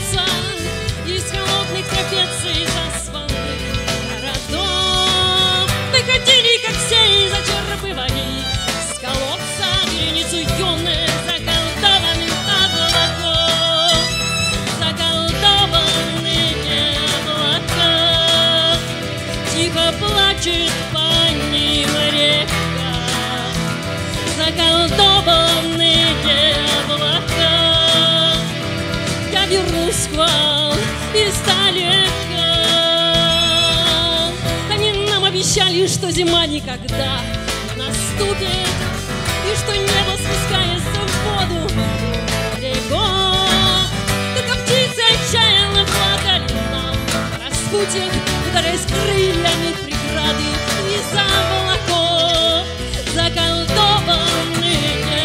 льются из холодных трапеций заспанных городов. Выходили, как все, и зачерпывали с колодца вереницу юных заколдованных облаков. Заколдованные облака, тихо плачет по ним река. Заколдованные облака, я вернусь к вам издалека. Они нам обещали, что зима никогда не наступит, и что небо спускается в воду берегов. Только птицы отчаянно плакали нам на распутьях, ударяясь крыльями в преграды из-за облаков. Заколдованные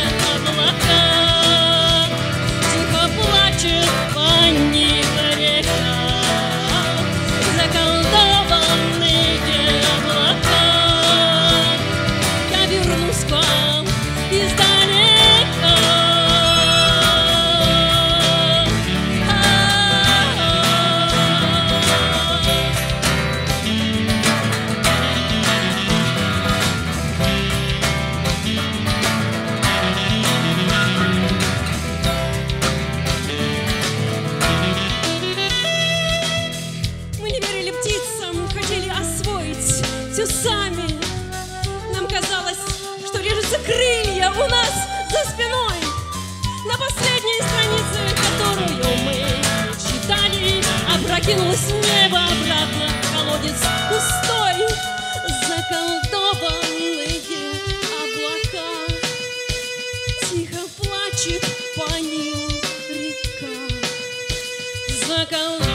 облака, тихо плачет по ним река. Заколдованные облака, я вернусь к вам издалека. Мы не верили птицам, хотели освоить все сами. Нам казалось, что режутся крылья у нас за спиной. На последней странице, которую мы читали, опрокинулось небо обратно, колодец пустой. Заколдованные облака, тихо плачет по ним река.